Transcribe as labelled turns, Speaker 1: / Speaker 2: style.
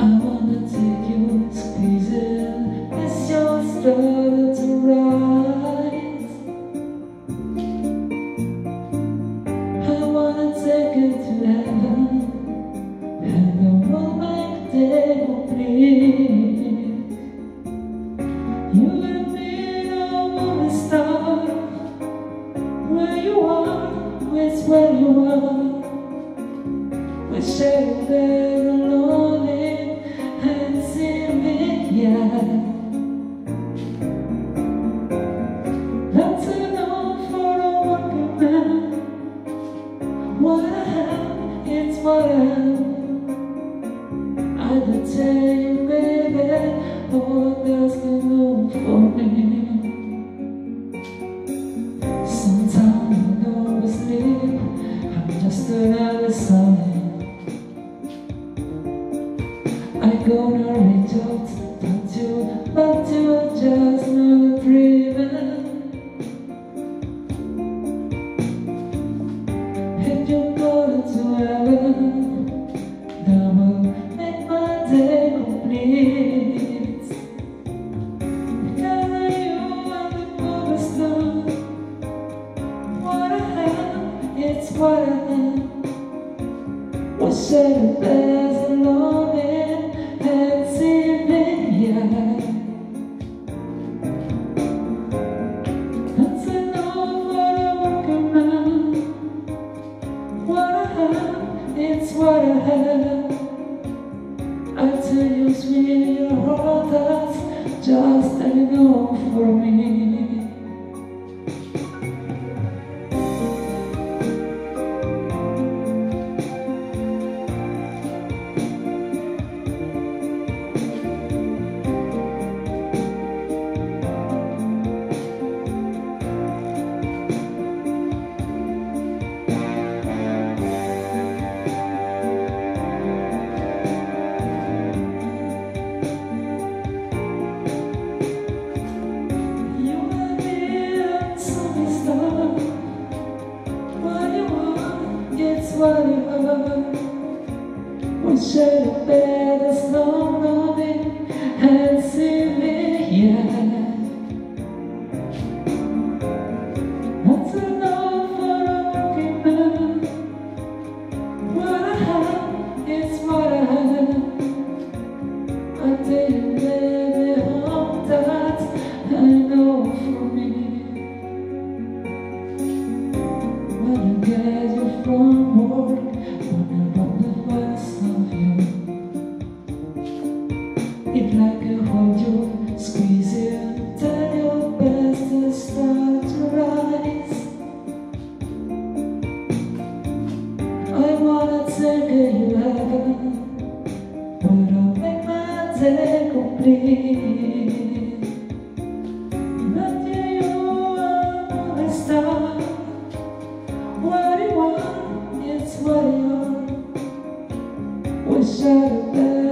Speaker 1: wanna take you, squeeze it as your started to rise. I wanna take you to heaven, and the world make day complete. You and me are moving star. Where you are, it's where you are. We share a bed alone and see me, yeah. That's enough for a working man. What I have, it's what I have. I could tell you, baby, what else can do for me. Sometimes I go to sleep, I'm just another sign. I gonna reach out, but you're just not dreaming. If you're going to heaven, that will make my day complete. Because of you, I'm the movie star. What I have, it's what I have. We share the best and loving and see me, yeah. That's enough for a working man. What I have, it's what I have. I tell you, sweet, your heart that's just enough for me. What you are, we share the bed, there's no loving and see me, yeah. That's enough for a working man. What I have, it's what I have. I tell you, baby, all that I know for me. When you get your from work, wonder about the best of you. If like I hold you, squeeze you, tell your best to start to rise. I wanna take you heaven, but I'll make my day complete. But you are a star. What you want, it's what you are. We share the bed.